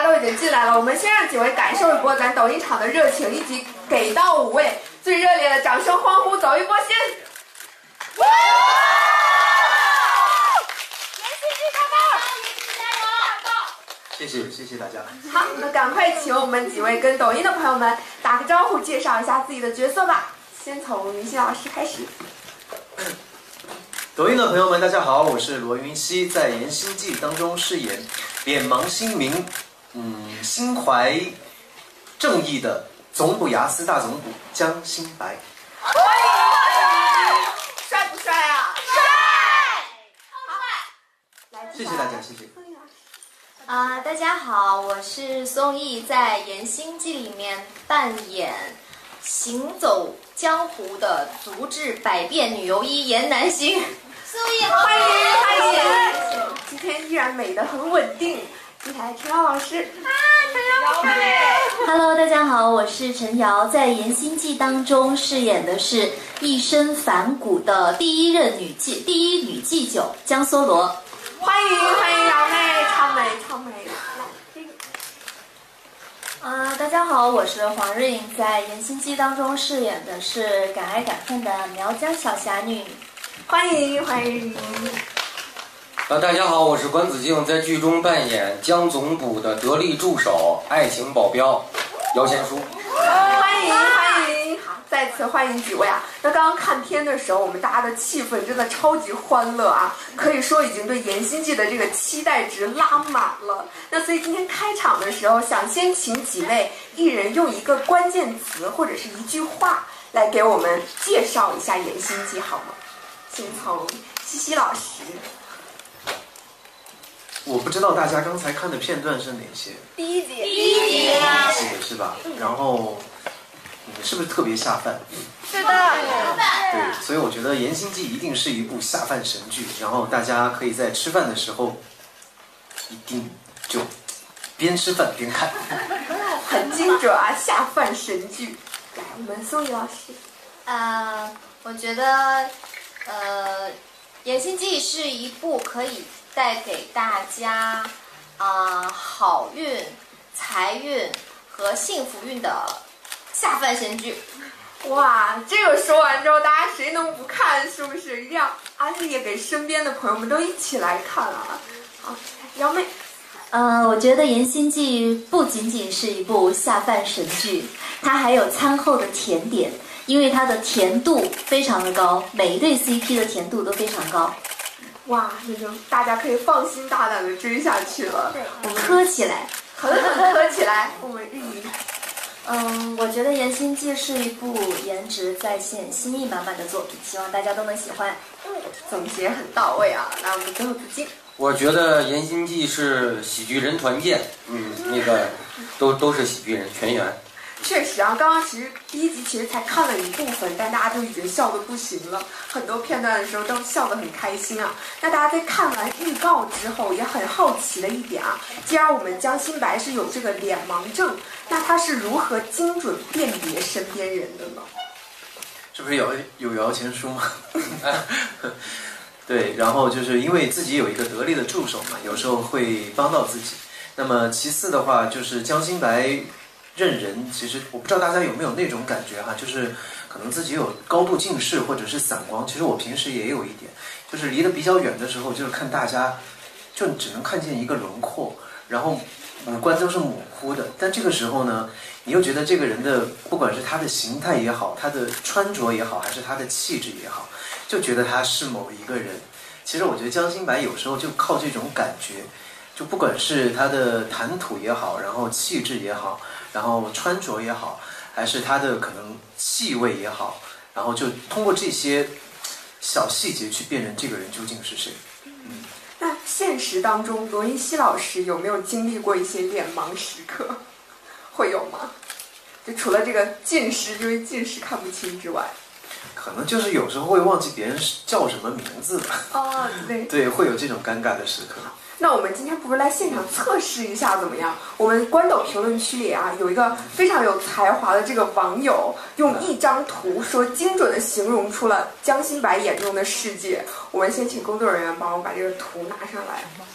家都已经进来了，我们先让几位感受一波咱抖音场的热情，一起给到5位最热烈的掌声欢呼，走一波先！ 谢谢大家。 好，那赶快请我们几位跟抖音的朋友们打个招呼，介绍一下自己的角色吧。先从云溪老师开始。 抖音的朋友们，大家好，我是罗云熙，在《言心计》当中饰演脸盲心明，心怀正义的总捕牙司大总捕江心白。 欢迎，帅不帅啊？帅！来， 谢谢大家，谢谢。 大家好，我是宋轶，在《言心计》里面扮演行走江湖的足智百变女游医严南星。宋轶， 欢迎！今天依然美得很稳定。接下来陈瑶老师陈瑶 Hello， 大家好，我是陈瑶，在《言心计》当中饰演的是一身反骨的第一女祭酒江梭罗。 欢迎瑶妹，超美。 大家好，我是黄瑞颖，在《言心计》当中饰演的是敢爱敢恨的苗疆小侠女。 欢迎。 大家好，我是关子敬，在剧中扮演江总捕的得力助手、爱情保镖姚贤书。 欢迎！好，再次欢迎几位啊！那刚刚看片的时候，我们大家的气氛真的超级欢乐啊，可以说已经对《言心计》的这个期待值拉满了。那所以今天开场的时候，想先请几位艺人用一个关键词或者是一句话来给我们介绍一下《言心计》，好吗？先从西西老师。 我不知道大家刚才看的片段是哪些？ 第一集是吧？然后是不是特别下饭？ 是的。 对，所以我觉得《言心计》一定是一部下饭神剧，然后大家可以在吃饭的时候一定就边吃饭边看。 很精准啊，下饭神剧。来，我们宋轶老师。 我觉得《言心计》是一部可以带给大家好运、财运和幸福运的下饭神剧。 哇，这个说完之后，大家谁能不看？是不是一定要安利给身边的朋友们都一起来看啊？好，姚妹。 我觉得《言心计》不仅仅是一部下饭神剧，它还有餐后的甜点，因为它的甜度非常的高，每一对 CP 的甜度都非常高。 哇，这就大家可以放心大胆的追下去了。 对，我们磕起来， 狠磕起来。我们日语。 我觉得《言心计》是一部颜值在线、心意满满的作品，希望大家都能喜欢。 总结很到位啊！来，我们最后子敬。 我觉得《言心计》是喜剧人团建，那个都是喜剧人全员。 确实啊，刚刚其实第一集其实才看了一部分，但大家都已经笑得不行了，很多片段的时候都笑得很开心啊。那大家在看完预告之后，也很好奇的一点啊，既然我们江心白是有这个脸盲症，那他是如何精准辨别身边人的呢？ 这不是有摇钱树吗？对，然后就是因为自己有一个得力的助手嘛，有时候会帮到自己。那么其次的话，就是江心白认人，其实我不知道大家有没有那种感觉哈，就是可能自己有高度近视或者是散光，其实我平时也有一点，就是离得比较远的时候，就是看大家就只能看见一个轮廓，然后五官都是模糊的。但这个时候呢，你又觉得这个人的不管是他的形态也好，他的穿着也好，还是他的气质也好，就觉得他是某一个人。其实我觉得江心白有时候就靠这种感觉，就不管是他的谈吐也好，然后气质也好，然后穿着也好，还是他的可能气味也好，然后就通过这些小细节去辨认这个人究竟是谁。 那现实当中，罗云熙老师有没有经历过一些脸盲时刻？会有吗？就除了这个近视，因为近视看不清之外， 可能就是有时候会忘记别人叫什么名字吧。 哦，对， 对，会有这种尴尬的时刻。 那我们今天不如来现场测试一下怎么样？我们关抖评论区里啊，有一个非常有才华的这个网友，用一张图说精准的形容出了江心白眼中的世界。我们先请工作人员帮我把这个图拿上来。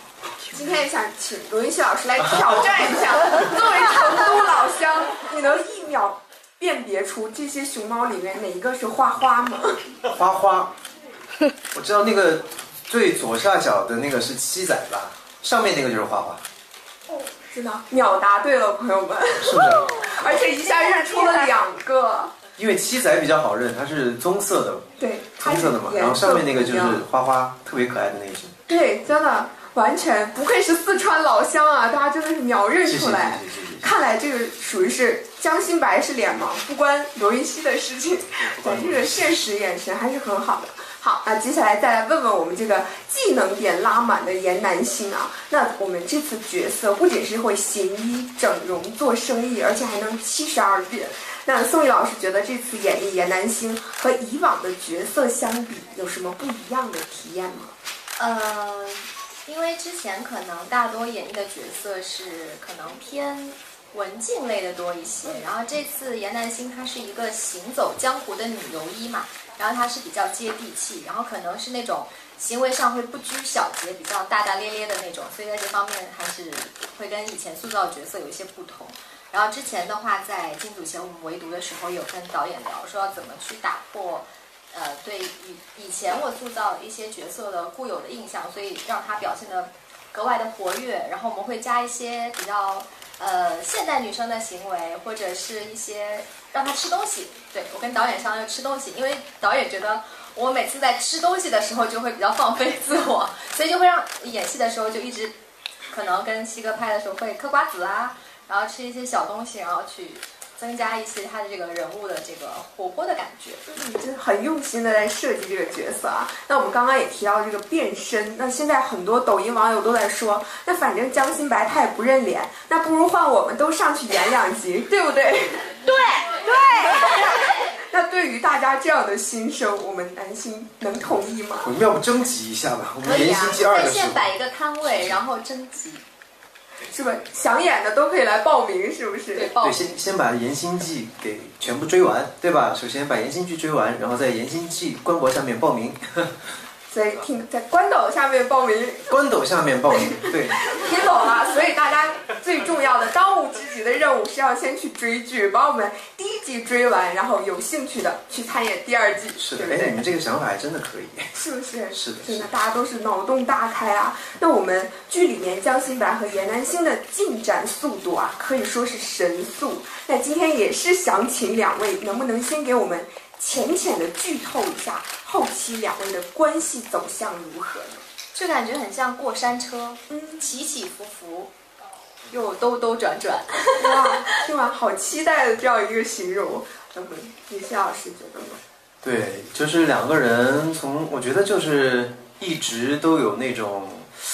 今天也想请罗云熙老师来挑战一下，作为成都老乡，你能1秒辨别出这些熊猫里面哪一个是花花吗？ 花花，我知道那个最左下角的那个是七仔吧，上面那个就是花花。 真的秒答对了，朋友们， 是不是？ 而且一下认出了2个。 因为七仔比较好认，它是棕色的， 对， 棕色的嘛，然后上面那个就是花花，特别可爱的那一只。 对，真的完全不愧是四川老乡啊！大家真的是秒认出来。看来这个属于是江心白是脸盲，不关罗云熙的事情，咱这个现实眼神还是很好的。好，那接下来再来问问我们这个技能点拉满的严南星啊。那我们这次角色不仅是会行医、整容、做生意，而且还能72变。那宋毅老师觉得这次演绎严南星和以往的角色相比，有什么不一样的体验吗？ 因为之前可能大多演绎的角色是可能偏文静类的多一些，然后这次严南星她是一个行走江湖的女游医嘛，然后她是比较接地气，然后可能是那种行为上会不拘小节，比较大大咧咧的那种，所以在这方面还是会跟以前塑造角色有一些不同。然后之前的话，在进组前我们围读的时候，有跟导演聊说要怎么去打破，对以前我塑造一些角色的固有的印象，所以让他表现得格外的活跃。然后我们会加一些比较现代女生的行为，或者是一些让她吃东西。对，我跟导演商量吃东西，因为导演觉得我每次在吃东西的时候就会比较放飞自我，所以就会让演戏的时候就一直可能跟西哥拍的时候会嗑瓜子啊。然后吃一些小东西，然后去增加一些他的这个人物的这个活泼的感觉。 真的很用心的在设计这个角色啊。那我们刚刚也提到这个变身，那现在很多抖音网友都在说，那反正江心白他也不认脸，那不如换我们都上去演2集，对不对？ 对。 那对于大家这样的心声，我们南星能同意吗？ 我们要不征集一下吧？我们可以严星期2的时候， 先摆一个摊位，然后征集。 是吧？想演的都可以来报名，是不是？ 对，报名。 对，先把《延星记》给全部追完，对吧？首先把《延星剧》追完，然后在《延星记》官博下面报名。 所以在官斗下面报名， 官斗下面报名，对， 听懂了。所以大家最重要的当务之急的任务是要先去追剧，把我们第1季追完，然后有兴趣的去参演第2季。 是的， 对不对？ 你们这个想法还真的可以， 是不是？ 是的， 真的，大家都是脑洞大开啊。那我们剧里面江心白和严南星的进展速度啊，可以说是神速。那今天也是想请2位，能不能先给我们浅浅的剧透一下后期2位的关系走向如何呢？ 就感觉很像过山车，起起伏伏，又兜兜转转。 哇，听完好期待的这样一个形容。那么李希老师觉得呢？ 对，就是2个人我觉得就是一直都有那种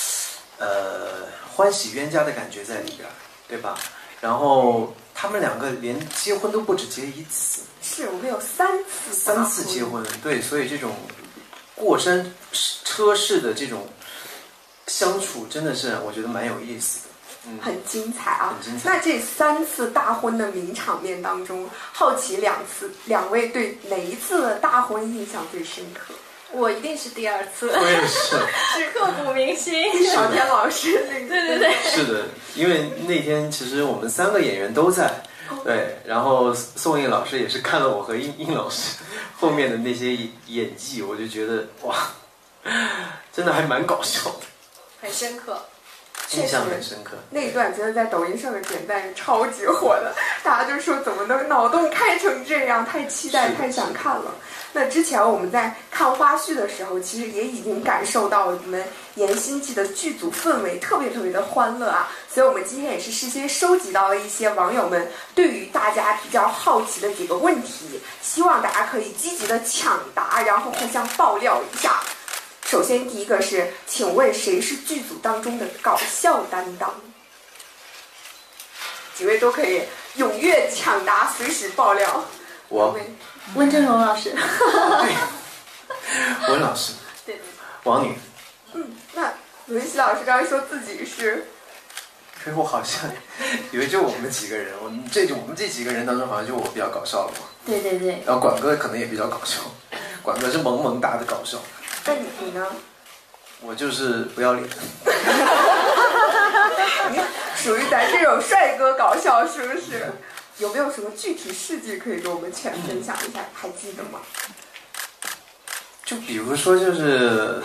欢喜冤家的感觉在里边，对吧？然后他们2个连结婚都不止结1次， 是我们有3次结婚，对，所以这种过山车式的这种相处真的是我觉得蛮有意思的。 很精彩啊！ 很精彩。 那这3次大婚的名场面当中，好奇2位对哪一次的大婚印象最深刻？ 我一定是第2次， 我也是， 是刻骨铭心。 小天老师那个， 对， 是的，因为那天其实我们3个演员都在，对，然后宋轶老师也是看了我和应老师后面的那些演技，我就觉得哇，真的还蛮搞笑的， 很深刻。 印象很深刻。 那一段真的在抖音上的点赞是超级火的，大家就说怎么能脑洞开成这样，太期待太想看了。那之前我们在看花絮的时候，其实也已经感受到我们《延星记》的剧组氛围特别的欢乐啊，所以我们今天也是事先收集到了一些网友们对于大家比较好奇的几个问题，希望大家可以积极的抢答，然后互相爆料一下。首先第一个是，请问谁是剧组当中的搞笑担当？几位都可以踊跃抢答，随时爆料。 我温峥嵘老师， 对，温老师， 对， 王女。 那文熙老师刚才说自己是， 所以我好像以为就我们几个人，我们这几个人当中好像就我比较搞笑了嘛。 对。 然后管哥可能也比较搞笑，管哥是萌萌哒的搞笑。 那你呢？ 我就是不要脸。 属于咱这种帅哥搞笑，是不是？有没有什么具体事迹可以跟我们分享一下？还记得吗？ 就比如说，就是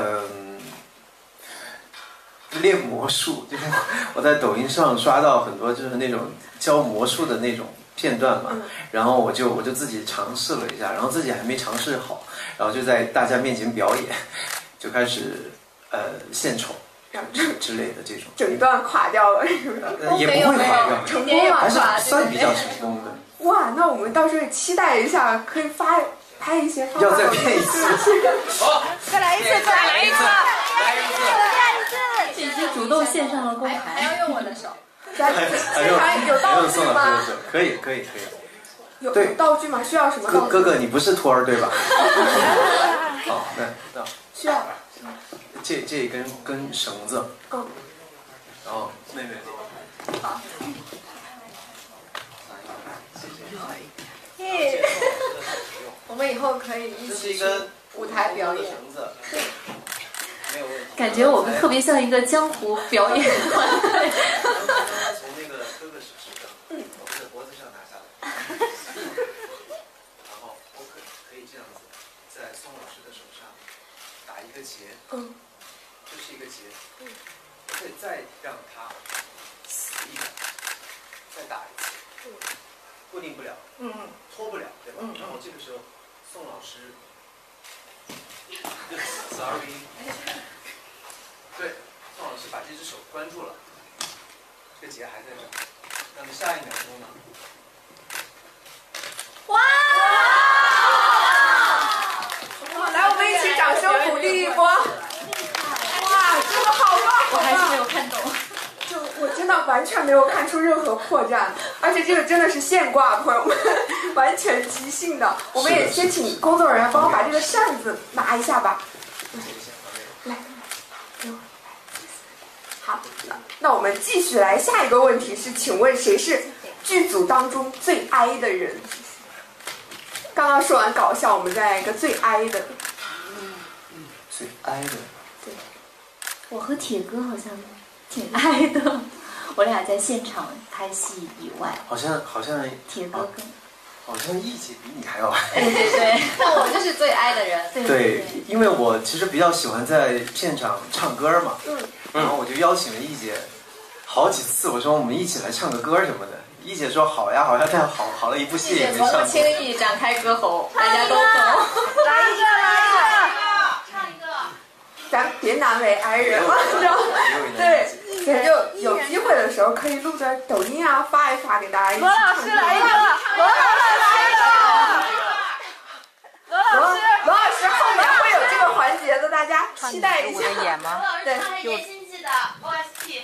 练魔术，就是我在抖音上刷到很多就是那种教魔术的那种片段嘛，然后我就自己尝试了一下，然后自己还没尝试好，然后就在大家面前表演，就开始献丑之类的这种， 整段垮掉了，是不是？ 也不会垮掉， 成功了， 还是算比较成功的。 哇，那我们到时候期待一下，可以拍一些。 要再拍一次。 好，再来一次，再来一次， 再一次。 已经主动献上了公还牌。 要用我的手。 咱现场有道具吗？ 可以。 有道具吗？需要什么道具？ 哥哥，你不是托儿对吧？好，那需要。 这一根绳子。然后妹妹。 好。 耶！我们以后可以一起去舞台表演。 没有问题。 感觉我们特别像一个江湖表演团队。 从那个哥哥手上，从这脖子上拿下来，然后我可以这样子，在宋老师的手上打一个结，这是一个结，我可以再让它死一点，再打一次，固定不了，脱不了，对吧？然后这个时候，宋老师 ，sorry。对，宋老师把这只手关住了，这个结还在这儿。那么下一秒钟呢？ 哇！来，我们一起掌声鼓励一波！哇，真的好棒！ 我还是没有看懂。 我真的完全没有看出任何破绽，而且这个真的是现挂，朋友们，完全即兴的。我们也先请工作人员帮我把这个扇子拿一下吧。来。好，那我们继续来下一个问题是，请问谁是剧组当中最哀的人？刚刚说完搞笑，我们再来一个最哀的。 最哀的。 对， 我和铁哥好像挺哀的，我俩在现场拍戏以外， 好像铁哥更。 好像易姐比你还要哀。 对。 那我就是最哀的人。 对，因为我其实比较喜欢在片场唱歌嘛，然后我就邀请了易姐好几次，我说我们一起来唱个歌什么的，易姐说好呀，但好了一部戏也没上过。 从不轻易展开歌喉，大家都懂。 来一个， 唱一个。 咱别难为哀人了，知道吗？对，咱就有机会的时候可以录在抖音啊，发一发给大家一起罗老师来一个，罗老师来一个， 罗老师后面会有这个环节的，大家期待一下。 演吗？ 对， 言心记的 OST。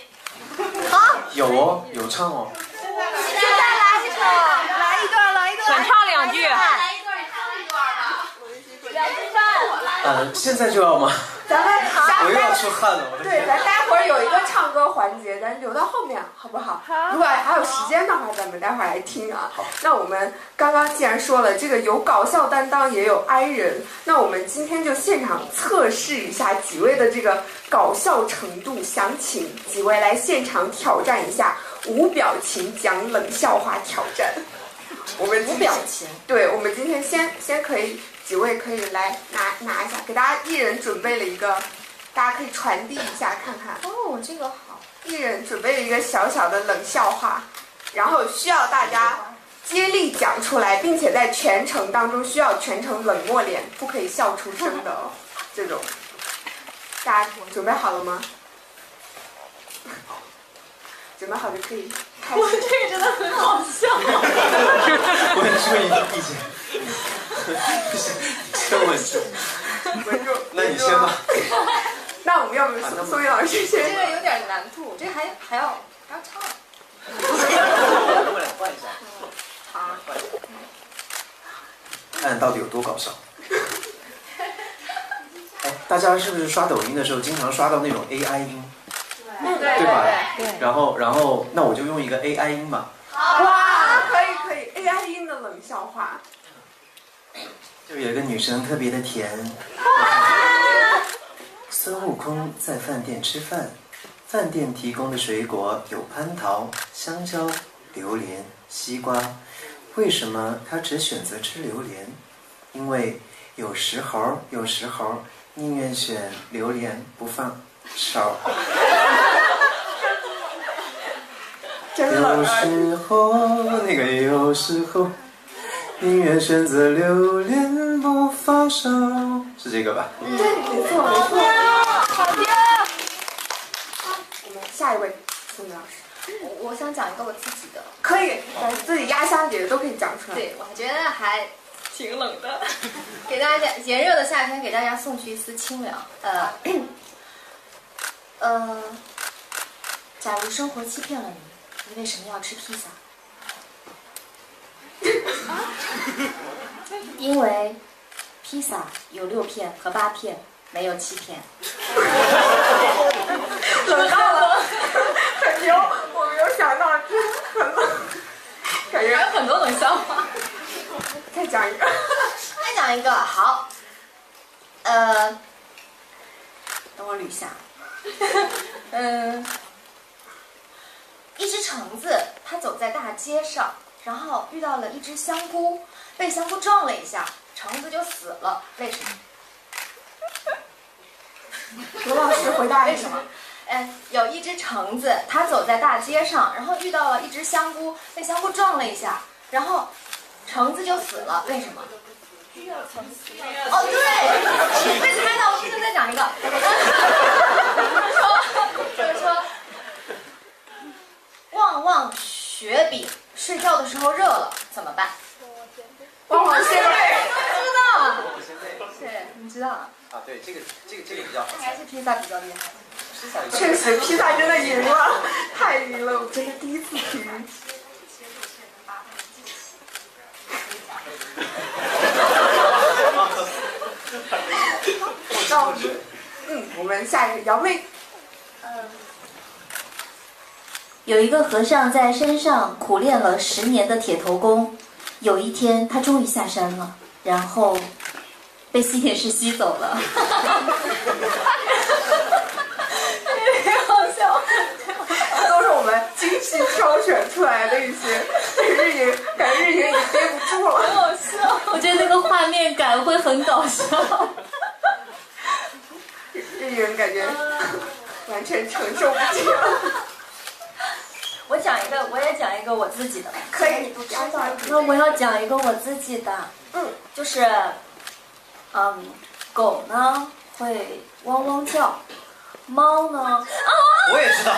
有唱哦。 现在来一首，来一段，想唱两句。 来一段，你唱一段吧。 两句半。 现在就要吗？ 咱们我又要出汗了，我的对， 天。 咱待会儿有一个唱歌环节，咱留到后面好不好？如果还有时间的话，咱们待会儿来听啊。那我们刚刚既然说了这个有搞笑担当，也有哀人，那我们今天就现场测试一下几位的这个搞笑程度，想请几位来现场挑战一下无表情讲冷笑话挑战。我们无表情，对，我们今天先可以。几位可以来拿一下，给大家一人准备了一个，大家可以传递一下看看。 哦，这个好。 一人准备了一个小小的冷笑话，然后需要大家接力讲出来，并且在全程当中需要全程冷漠脸，不可以笑出声的哦。这种，大家准备好了吗？准备好就可以开始。 我这个真的很好笑。 我也说一个意见。先稳住，那你先吧。 那我们要不宋云老师先？ 这个有点难度，这个还要唱。 我们俩换一下。 好。 看到底有多搞笑。哎，大家是不是刷抖音的时候经常刷到那种 AI 音？对吧？ 对。 然后，那我就用一个 AI 音吧。 哇，可以 AI 音的冷笑话。 就有一个女生特别的甜。孙悟空在饭店吃饭， 饭店提供的水果有蟠桃、香蕉、榴莲、西瓜，为什么他只选择吃榴莲？因为有时候宁愿选榴莲不放勺。有时候有时候宁愿选择榴莲不放手，是这个吧？ 对，没错没错。好的。我们下一位，宋老师。 我想讲一个我自己的。 可以，咱自己压箱底的都可以讲出来。 对，我觉得还挺冷的。给大家炎热的夏天，给大家送去一丝清凉。假如生活欺骗了你，你为什么要吃披萨？因为披萨有6片和8片，没有7片。 冷到了，很牛，我没有想到，真的很冷，感觉还有很多冷笑话。 再讲一个， 再讲一个，好，等我捋一下，一只橙子，它走在大街上，然后遇到了一只香菇，被香菇撞了一下，橙子就死了，为什么？ 罗老师回答为什么？有一只橙子，它走在大街上，然后遇到了一只香菇，被香菇撞了一下，然后橙子就死了，为什么？哦，对，被猜到，我现在再讲一个，就是说，旺旺雪饼睡觉的时候热了怎么办？ 旺旺仙贝， 知道，对，你知道啊？ 啊，对，这个比较好。 还是披萨比较厉害。 确实，披萨真的赢了，太赢了，我真是第一次听。那我们下一个姚妹。 有一个和尚在山上苦练了10年的铁头功，有一天他终于下山了，然后被吸铁石吸走了。 好笑， 都是我们精心挑选出来的一些日营，感觉日营已经憋不住了， 好笑。 我觉得那个画面感会很搞笑。 日营感觉完全承受不起了。 我也讲一个我自己的。 可以，你不知道。 那我要讲一个我自己的，就是，狗呢会汪汪叫，猫呢， 我也知道。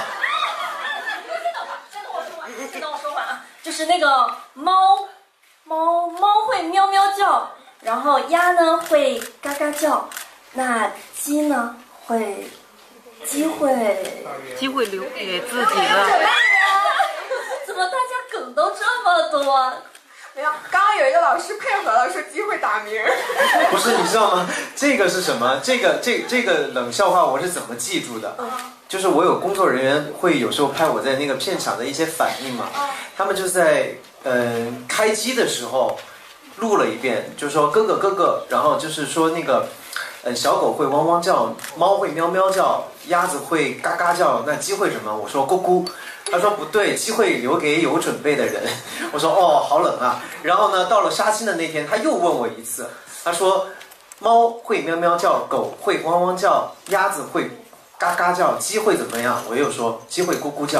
先等我说完啊，就是那个猫会喵喵叫，然后鸭呢会嘎嘎叫，那鸡呢鸡会留给自己的。怎么大家梗都这么多？ 没有，刚刚有一个老师配合了，说机会打鸣。 不是，你知道吗？这个是什么？这个冷笑话我是怎么记住的？就是我有工作人员会有时候拍我在那个片场的一些反应嘛，他们就在开机的时候录了一遍，就说哥哥，然后就是说那个小狗会汪汪叫，猫会喵喵叫，鸭子会嘎嘎叫，那鸡会什么？我说咕咕。他说不对，机会留给有准备的人。我说哦，好冷啊。然后呢，到了杀青的那天，他又问我一次，他说猫会喵喵叫，狗会汪汪叫，鸭子会嘎嘎叫，鸡会怎么样？我又说鸡会咕咕叫。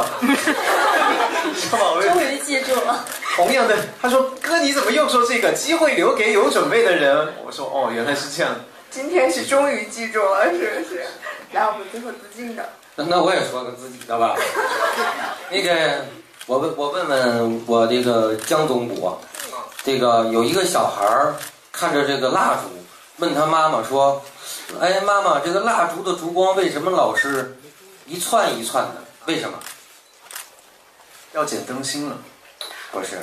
终于记住了。 同样的，他说哥你怎么又说这个？机会留给有准备的人。我说哦，原来是这样。 今天是终于记住了，是不是？来，我们最后自尽的。 那我也说个自己的吧。那个，我问我这个江总补，这个有一个小孩儿看着这个蜡烛，问他妈妈说：“哎，妈妈，这个蜡烛的烛光为什么老是一窜一窜的？为什么？” 要剪灯芯了？ 不是，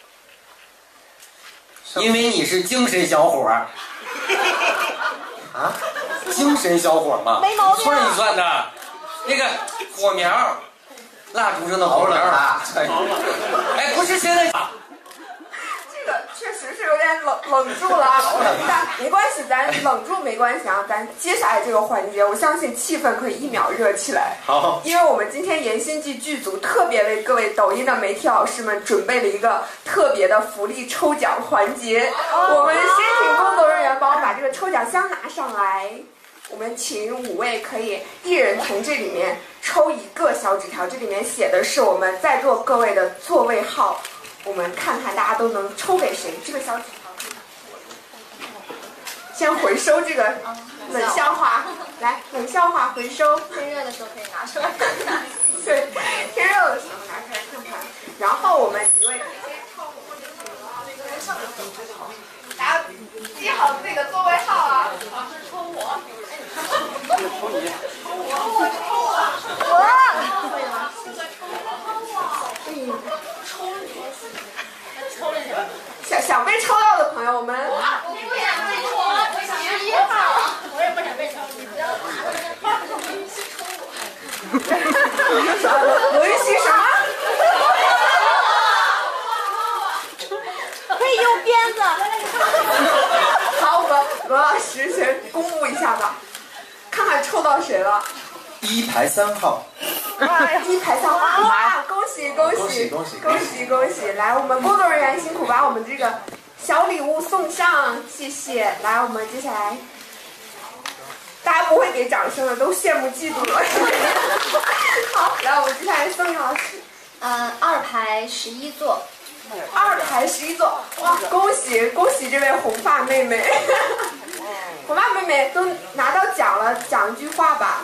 因为你是精神小伙儿。 啊？ 精神小伙嘛， 没毛病。 窜一窜的。那个火苗，蜡烛上的火苗啊！哎，不是现在。 这个确实是有点冷住了啊？但没关系，咱冷住没关系啊。咱接下来这个环节，我相信气氛可以1秒热起来。 好， 因为我们今天言心计剧组特别为各位抖音的媒体老师们准备了一个特别的福利抽奖环节。我们先请工作人员帮我把这个抽奖箱拿上来。我们请5位可以一人从这里面抽1个小纸条，这里面写的是我们在座各位的座位号。我们看看大家都能抽给谁。这个小纸条先回收这个冷笑话，来，冷笑话回收。 天热的时候可以拿出来看看。 对，天热的时候拿出来看看。然后我们几位可以先抽我们大家记好自己的座位号啊。老师抽我。抽你。抽我。会吗？想被抽到的朋友们， 我不想被抽，我想11号，我也不想被抽。 罗云熙什么？ 可以用鞭子。 好，我们罗老师先公布一下吧，看看抽到谁了。 1排3号。 1排3号，哇！恭喜恭喜恭喜恭喜恭喜！来，我们工作人员辛苦把我们这个小礼物送上，谢谢。来，我们接下来，大家不会给掌声的，都羡慕嫉妒了。好，来，我们接下来宋老师。 2排11座 ，2排11座，哇！恭喜恭喜这位红发妹妹，红发妹妹都拿到奖了，讲一句话吧。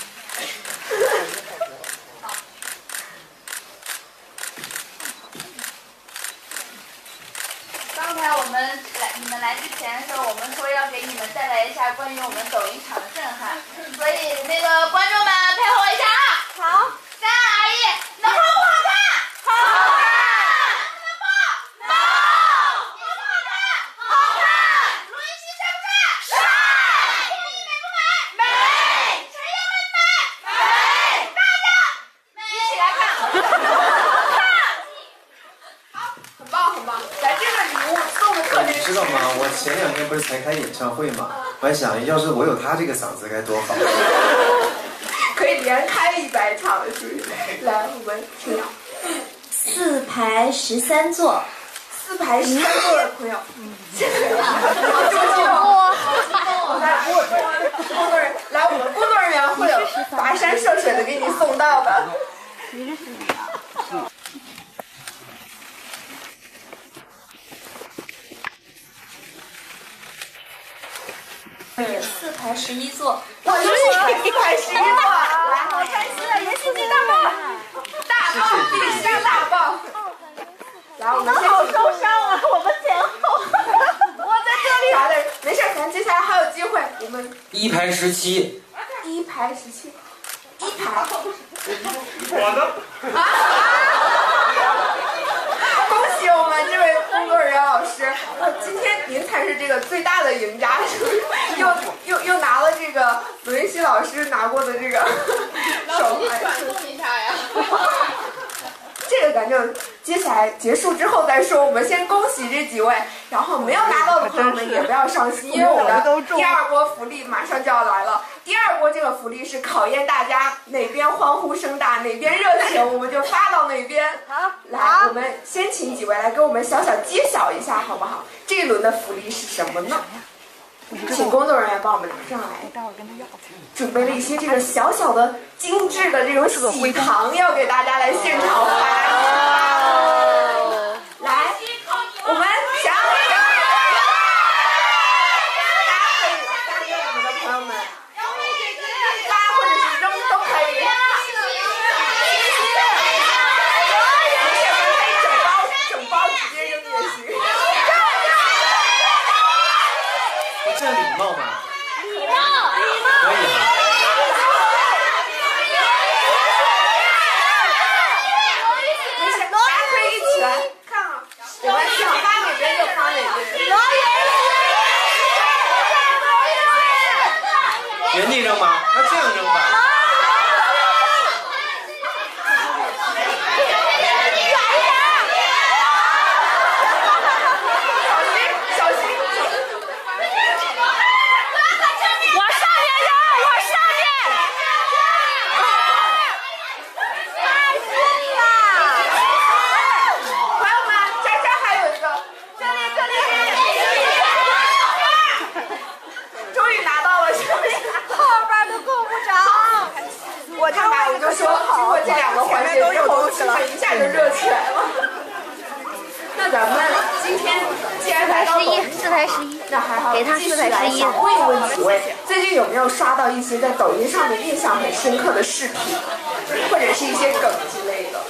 刚才你们来之前的时候，我们说要给你们带来一下关于我们抖音场的震撼，所以那个观众们配合我一下啊！好，3、2、1，能好不好看？好看！能不能好不好看？好看！卢云熙帅不帅？帅！天意美不美？美！陈英文美？美！大家一起来看。 很棒很棒，咱这个礼物送的特别。 你知道吗？我前2天不是才开演唱会嘛，我还想，要是我有他这个嗓子该多好。 可以连开100场，是不是？来，我们听了 4排13座 ，4排13座的朋友，好激动哦！来，工作人员，来，我们工作人员会有跋山涉水的给你送到的。 4排11座， 我就是4排11座，来，好开心啊！言心计大爆，大爆必须大爆！来，我们先好受伤啊，我们前后， 我在这里。啥的，没事，咱接下来还有机会，我们 1排17， 1排17，1排。 我的。 恭喜我们这位工作人员老师，今天您才是这个最大的赢家，是不是？又拿了这个罗云熙老师拿过的这个手牌， 送一下呀。 这个咱就接下来结束之后再说。我们先恭喜这几位，然后没有拿到的朋友们也不要伤心，因为我的第2波福利马上就要来了。第2波这个福利是考验大家哪边欢呼声大，哪边热情，我们就发到哪边。好，来，我们先请几位来给我们小小揭晓一下，好不好？这一轮的福利是什么呢？请工作人员帮我们拿上来。准备了一些这个小小的、精致的这种喜糖，要给大家来现场发。来，我们想，大家可以发给我们的朋友们，发或者是扔都可以。可以整包直接扔也行。 这礼貌吗？ 礼貌，礼貌， 可以啊。 没事，大家可以一起来看啊，我们想发哪边就发哪边。 原地扔吗？那这样扔吧。 小心！ 热起来了。那咱们今天既然来到抖音 4台11， 那还好， 给他4台11。 想问一问几位，最近有没有刷到一些在抖音上面印象很深刻的视频，或者是一些梗之类的？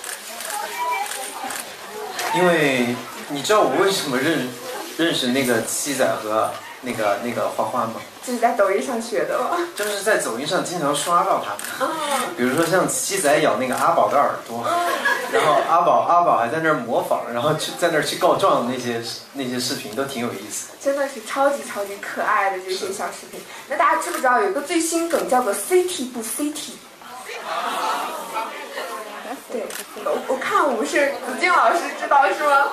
因为你知道我为什么认识那个七仔和那个花花吗？ 就是在抖音上学的吗？ 就是在抖音上经常刷到他们，比如说像七仔咬那个阿宝的耳朵，然后阿宝还在那儿模仿，然后在那儿去告状，那些视频都挺有意思的。 真的是超级可爱的这些小视频。那大家知不知道有一个最新梗叫做 CT 不 CT？ 对，我看我们是子静老师知道是吗？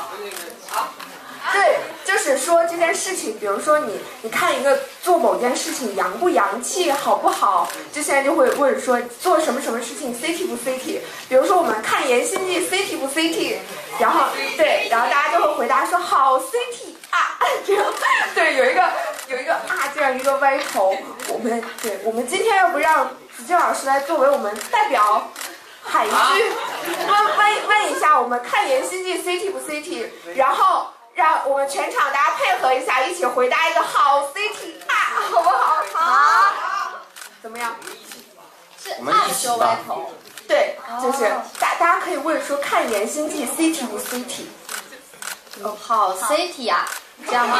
对，就是说这件事情，比如说你看一个做某件事情洋不洋气，好不好，就现在就会问说做什么事情 CT 不 CT。比如说我们看《延禧记》CT 不 CT， 然后大家就会回答说好 CT 啊，这样对有一个啊这样一个歪头。我们今天要不让子静老师来作为我们代表喊一句，问一下我们看《延禧记》CT 不 CT， 然后让我们全场大家配合一下，一起回答一个好 CT 啊，好不好？好，怎么样？ 是暗修歪头。 对，就是大家可以问说看《延禧记》CT 不 CT？ 好 CT 啊，这样吗？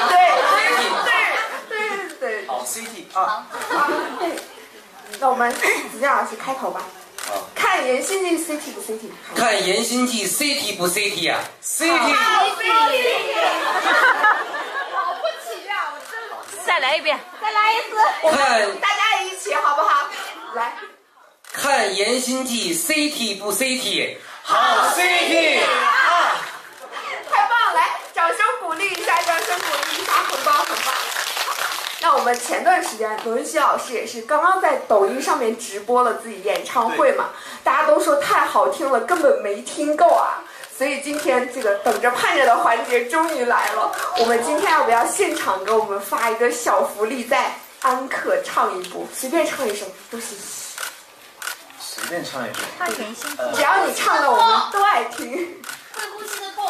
对。 好 CT 啊。 对，那我们子健老师开头吧。看《延禧记》CT 不 CT？ 看《延禧记》CT 不 CT 啊 ？CT。 好不起呀！我真的。 再来一遍， 再来一次。 看大家一起好不好？来。 看《延禧记》CT 不 CT？ 好 CT 啊！ 太棒了，来，掌声鼓励一下，很棒。那我们前段时间罗云熙老师也是刚刚在抖音上面直播了自己演唱会嘛，大家都说太好听了，根本没听够啊。所以今天这个等着盼着的环节终于来了，我们今天要不要现场给我们发一个小福利，在安可唱一部，随便唱一首都行。 随便唱一首。 看《延禧记》。 只要你唱的我们都爱听。 会呼吸的痛。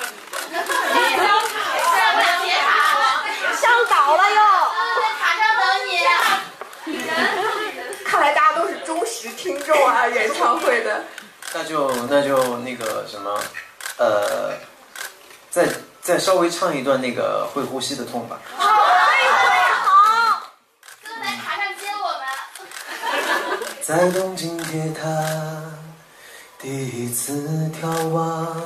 别卡， 上岛了哟。 卡上等你。 看来大家都是忠实听众啊，演唱会的。 那就那个什么，再稍微唱一段那个会呼吸的痛吧。 好。就来卡上接我们。 在东京铁塔第一次眺望，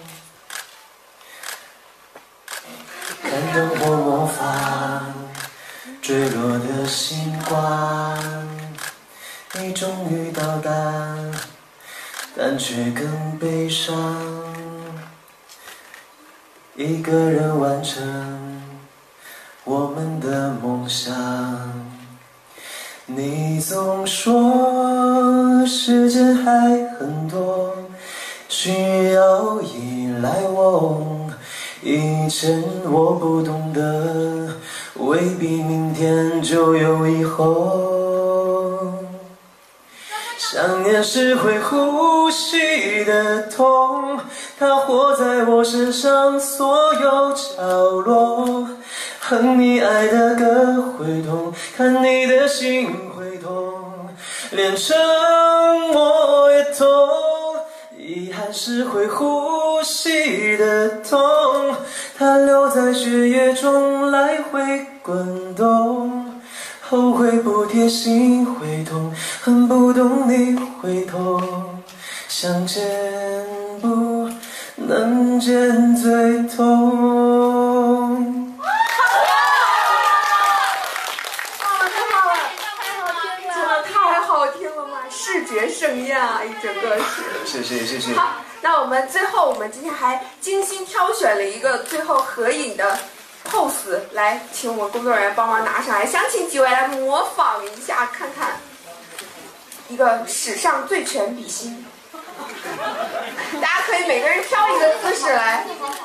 看灯火模仿坠落的星光，你终于到达，但却更悲伤。一个人完成我们的梦想。你总说时间还很多，需要依赖我。以前我不懂得，未必明天就有以后。想念是会呼吸的痛，它活在我身上所有角落。哼你爱的歌会痛，看你的心会痛，连沉默也痛。遗憾是会呼吸的痛，它留在血液中来回滚动。后悔不贴心会痛，恨不懂你会痛，想见不能见最痛。太好听了嘛，视觉盛宴啊，一整个是。谢谢。好，那我们最后，我们今天还精心挑选了一个最后合影的 pose， 来，请我们工作人员帮忙拿上来，想请几位来模仿一下，看看一个史上最全比心。大家可以每个人挑一个姿势来，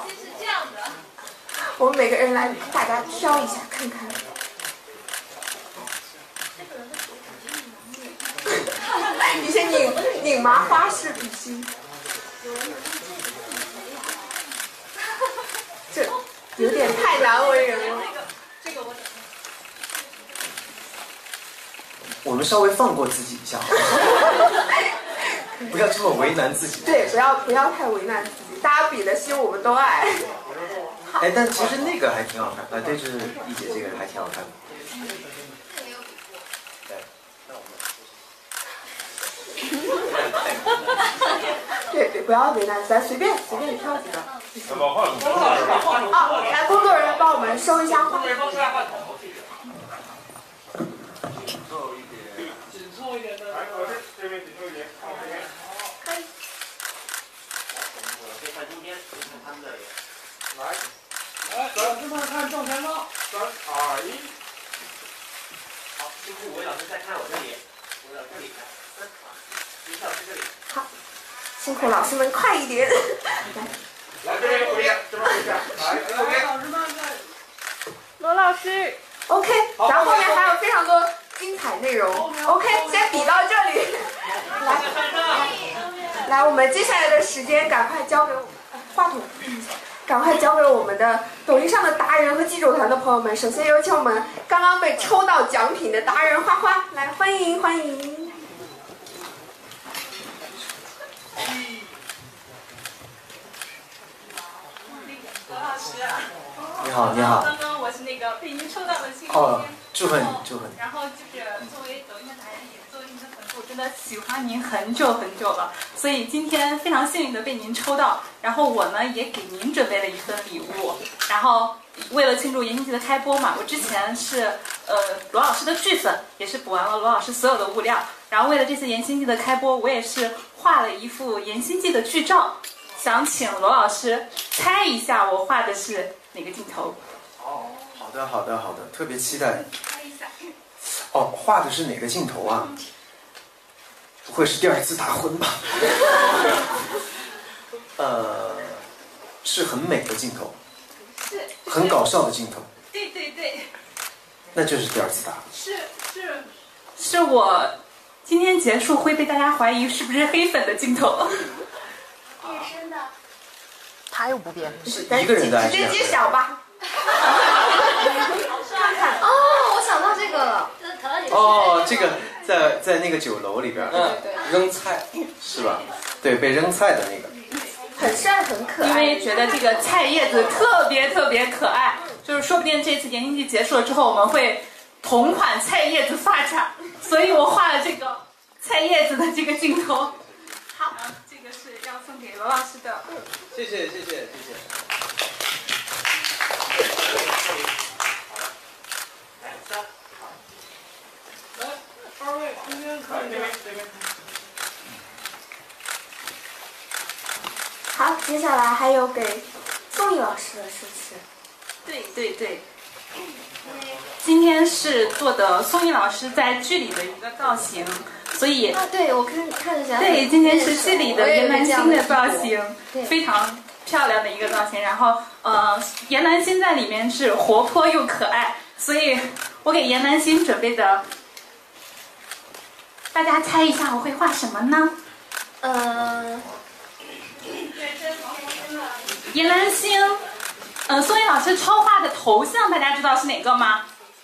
我们每个人来，大家挑一下看看。一些拧麻花式比心。 这有点太难为人了。 我们稍微放过自己一下，不要这么为难自己。 对，不要太为难自己，大家比的心我们都爱。 哎，但其实那个还挺好看，对，就是一姐这个还挺好看的。 对，不要为难，咱随便挑几个。好，来，工作人员帮我们收一下话。 紧凑一点的。这边紧凑一点。 可以。 可以看中间，看这里。来，老师们看正前方，3、2、1。好，辛苦韦老师再看我这里，韦老师这里看，3、2、1，老师这里。 好，辛苦老师们，快一点。 来这边回一下，这边回一下。来，老师们再。 罗老师 OK， 然后后面还有非常多精彩内容。OK， 先比到这里。来，我们接下来的时间赶快交给我们话筒，赶快交给我们的抖音上的达人和记者团的朋友们。首先有请我们刚刚被抽到奖品的达人花花，来欢迎欢迎。 罗老师， 你好，你好。 刚刚我是那个被您抽到的幸运哦，祝贺你，祝贺你。 然后就是作为抖音的达人，也作为您的粉丝，我真的喜欢您很久很久了，所以今天非常幸运的被您抽到。然后我呢也给您准备了一份礼物。然后为了庆祝言情季的开播嘛，我之前是罗老师的剧粉，也是补完了罗老师所有的物料。然后为了这次言情季的开播，我也是画了一幅言情季的剧照。想请罗老师猜一下我画的是哪个镜头？ 哦，好的，好的，好的，特别期待。 猜一下。 哦，画的是哪个镜头啊？不会是第2次大婚吧？是很美的镜头， 是很搞笑的镜头。 对对对， 那就是第2次大婚。 是我今天结束会被大家怀疑是不是黑粉的镜头。 变身的。 他又不变， 是一个人的还是直接揭晓吧。看看哦，我想到这个了。 哦，这个在那个酒楼里边， 扔菜是吧？对，被扔菜的那个。 很帅很可爱。 因为觉得这个菜叶子特别特别可爱，就是说不定这次言情季结束了之后，我们会同款菜叶子发展，所以我画了这个菜叶子的这个镜头。好，这个是要送给罗老师的。 谢谢，谢谢，谢谢。 来，2位中间看这边。 好，接下来还有给宋毅老师的，是不是？ 对对对。今天是做的宋毅老师在剧里的一个造型，所以啊，对我看着想。 对，今天是剧里的严南星的造型，非常漂亮的一个造型。然后严南星在里面是活泼又可爱，所以我给严南星准备的，大家猜一下我会画什么呢？严南星，宋毅老师超画的头像，大家知道是哪个吗？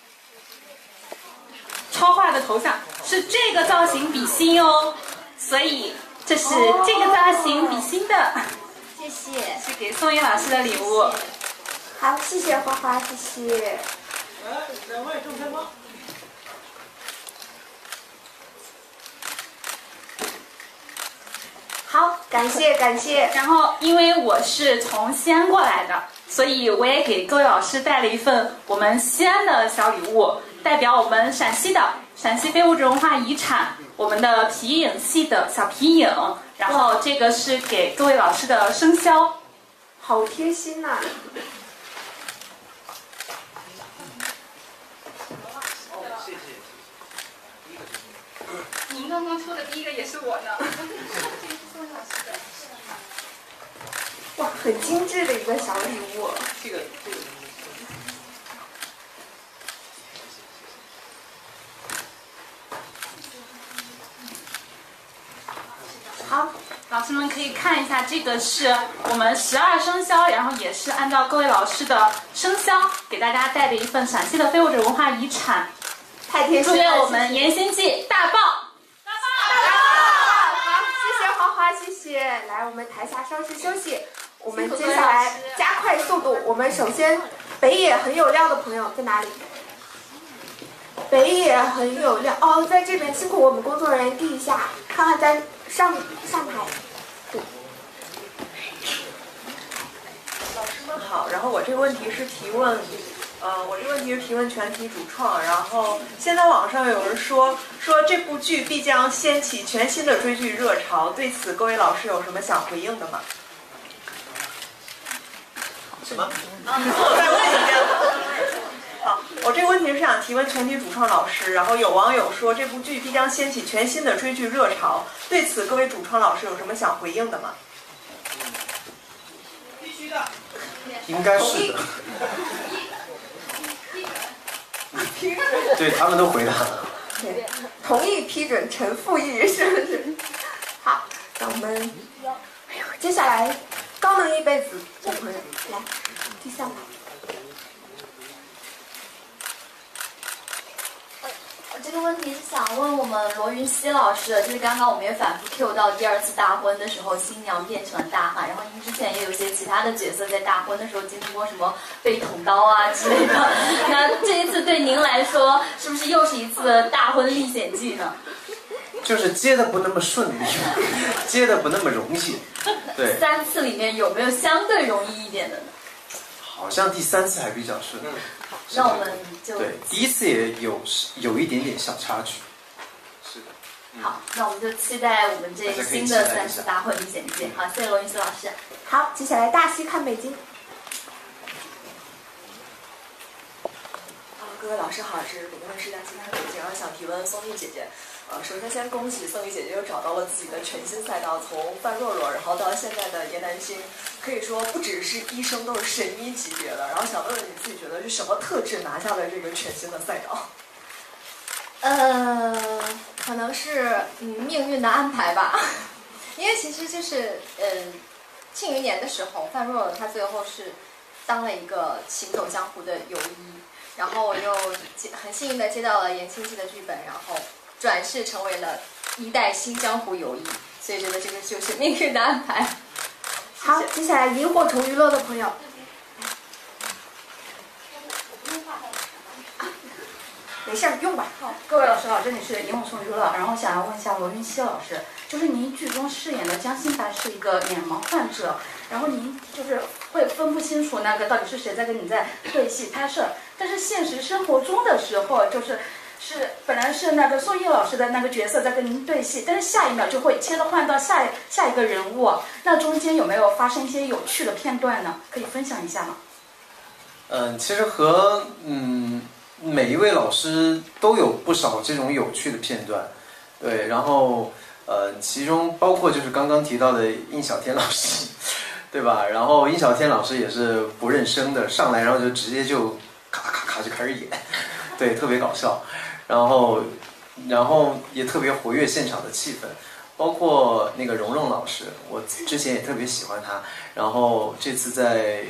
超画的头像是这个造型比心哦，所以这是这个造型比心的， 谢谢， 是给宋毅老师的礼物。 好，谢谢花花，谢谢。 来，2位正前方。 好，感谢感谢。 然后因为我是从西安过来的，所以我也给各位老师带了一份我们西安的小礼物，代表我们陕西的陕西非物质文化遗产，我们的皮影戏的小皮影。然后这个是给各位老师的生肖， 好贴心呐、 谢谢。 您刚刚抽的第一个也是我的。 哇，很精致的一个小礼物。 这个。 好， 老师们可以可以看一下，这个是我们12生肖，然后也是按照各位老师的生肖给大家带的一份陕西的非物质文化遗产。 太贴心了， 祝愿我们延新季大爆！ 好，谢谢花花，谢谢。来，我们台下稍事休息，我们接下来加快速度。我们首先北野很有料的朋友在哪里？北野很有料哦，在这边，辛苦我们工作人员递一下，看看在上台。对。 老师们好，然后我这个问题是提问。我这个问题是提问全体主创，然后现在网上有人说这部剧必将掀起全新的追剧热潮，对此各位老师有什么想回应的吗？ 什么？ 我再问一遍。好，我这个问题是想提问全体主创老师，然后有网友说这部剧必将掀起全新的追剧热潮，对此各位主创老师有什么想回应的吗？ 必须的。 应该是的。对，他们都回答了。 对，同意批准陈复议，是不是？好，那我们，接下来高能一辈子的朋友来第3排。 我这个问题是想问我们罗云熙老师的，就是刚刚我们也反复 Q 到第2次大婚的时候，新娘变成了大汉，然后您之前也有一些其他的角色在大婚的时候经历过什么被捅刀啊之类的，那这一次对您来说，是不是又是一次大婚历险记呢？ 就是接的不那么顺利，接的不那么容易。对 ，3次里面有没有相对容易一点的呢？ 好像第3次还比较顺。 那我们就对，第1次也有一点点小插曲。是的。 好，那我们就期待我们这新的3次大婚历险记。好，谢谢罗云熙老师。 好，接下来大西看北京。 各位老师好，这是北京卫视大西看北京，然后想提问宋轶姐姐。首先先恭喜宋轶姐姐又找到了自己的全新赛道，从范若若，然后到现在的严南星，可以说不只是医生，都是神医级别的。然后想问问你自己觉得是什么特质拿下了这个全新的赛道？ 可能是命运的安排吧，因为其实就是庆余年的时候，范若若她最后是当了一个行走江湖的游医，然后我又很幸运的接到了严清记的剧本，然后转世成为了一代新江湖游医，所以觉得这个就是命运的安排。 好，接下来萤火虫娱乐的朋友，没事儿用吧。 好，各位老师好，这里是萤火虫娱乐，然后想要问一下罗云熙老师，就是您剧中饰演的江心白是一个脸盲患者，然后您就是会分不清楚那个到底是谁在跟你在对戏拍摄，但是现实生活中的时候是本来是那个宋轶老师的那个角色在跟您对戏，但是下一秒就会切换到下一个人物，那中间有没有发生一些有趣的片段呢？可以分享一下吗？ 其实和每一位老师都有不少这种有趣的片段，对，然后其中包括就是刚刚提到的印小天老师，对吧？然后印小天老师也是不认生的，上来然后就直接就咔咔咔就开始演，对，特别搞笑。然后也特别活跃现场的气氛，包括那个蓉蓉老师，我之前也特别喜欢她，然后这次在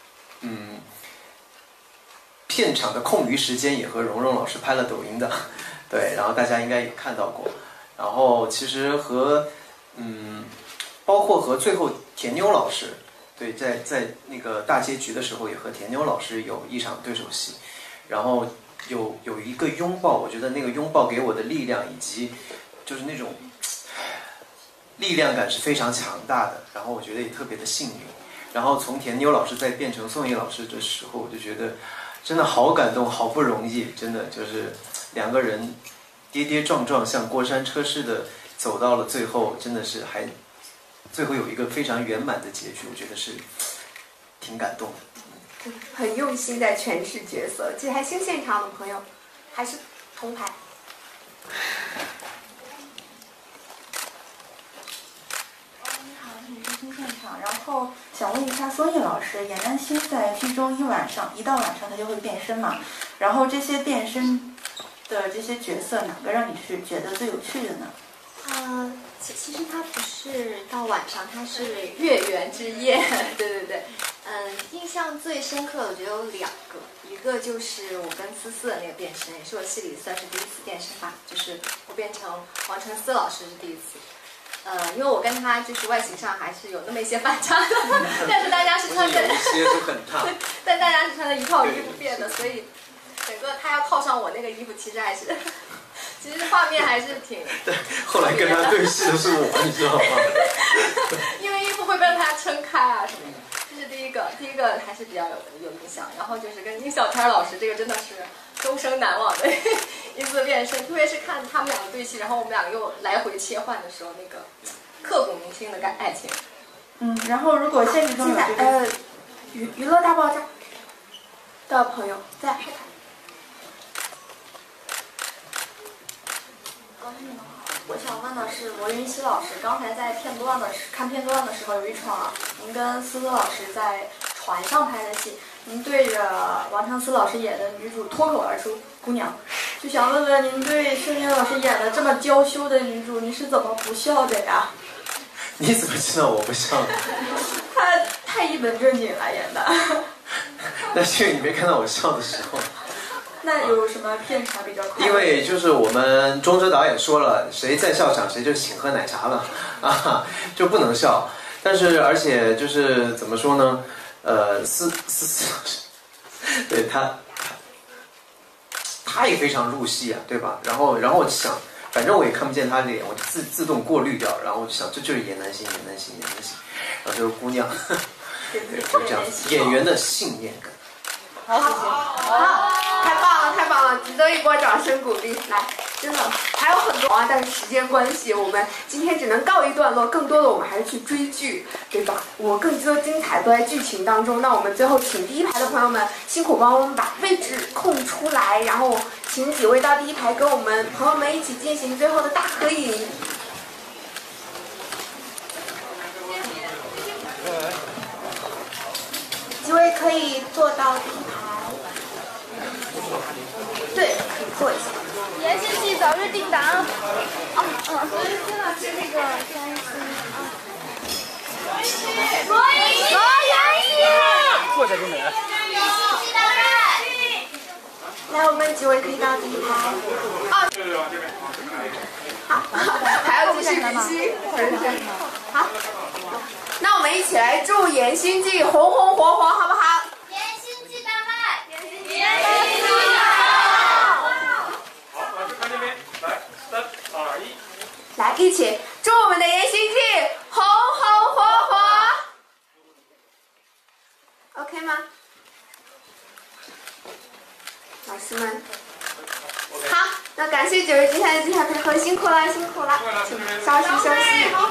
片场的空余时间也和蓉蓉老师拍了抖音的，对，然后大家应该也看到过。然后其实和包括和最后田妞老师，对，在那个大结局的时候也和田妞老师有一场对手戏，然后有一个拥抱，我觉得那个拥抱给我的力量以及就是那种力量感是非常强大的，然后我觉得也特别的幸运。然后从田妞老师再变成宋轶老师的时候，我就觉得真的好感动，好不容易，真的就是两个人跌跌撞撞像过山车似的走到了最后，真的是还最后有一个非常圆满的结局，我觉得是挺感动的。 很用心在诠释角色。这还新现场的朋友，还是同台。 你好，这里是新现场，然后想问一下宋轶老师，严南星在剧中一到晚上他就会变身嘛？然后这些变身的这些角色，哪个让你是觉得最有趣的呢？ 其实它不是到晚上，它是月圆之夜。对对对，印象最深刻的我觉得有2个，一个就是我跟思思的那个变身，也是我戏里算是第一次变身吧，就是我变成王晨思老师是第一次。因为我跟他就是外形上还是有那么一些反差的，但是大家是穿着，但大家是穿着一套衣服变的，所以整个他要套上我那个衣服，其实画面还是挺。 对，后来跟他对戏的是我，你知道吗？ 因为衣服会被他撑开啊什么的，这是第一个还是比较有印象。然后就是跟殷小天老师，这个真的是终生难忘的一次变身，特别是看他们2个对戏，然后我们2个又来回切换的时候，那个刻骨铭心的爱情。 然后如果现实中有这个娱乐大爆炸的朋友在海滩。 我想问的是罗云熙老师，刚才在看片段的时候，有一场您跟思思老师在船上拍的戏，您对着王长思老师演的女主脱口而出“姑娘”，就想问问您对盛年老师演的这么娇羞的女主，您是怎么不笑的呀？ 你怎么知道我不笑呢？ 她太一本正经了演的。 那是因为你没看到我笑的时候。 那有什么片场比较快？ 因为就是我们钟哲导演说了，谁在笑场谁就请喝奶茶了啊，就不能笑。但是而且就是怎么说呢？思对他也非常入戏啊，对吧？然后我就想，反正我也看不见他的脸，我就自动过滤掉，然后我就想这就是演男星，然后就是姑娘，对，就这样子，演员的信念感。 好，太棒了，值得一波掌声鼓励。来，真的还有很多啊，但是时间关系，我们今天只能告一段落。更多的我们还是去追剧，对吧？更多精彩都在剧情当中。那我们最后请第一排的朋友们辛苦帮我们把位置空出来，然后请几位到第一排跟我们朋友们一起进行最后的大合影。几位可以坐到第一排。对，可以坐一下。 延新戏早日定档。罗云熙老师那个张艺兴罗云熙， 坐下就没了。 来，我们几位可以到第一排。好，还要继续比心。好，那我们一起来祝《延新记》红红火火，好不好？ 延新记大卖，延新记好，老师看这边，来，3、2、1， 来，一起祝我们的《延新记》红红火火。OK 吗？老师们，好，那感谢9位今天的精彩配合，辛苦了，请稍息休息。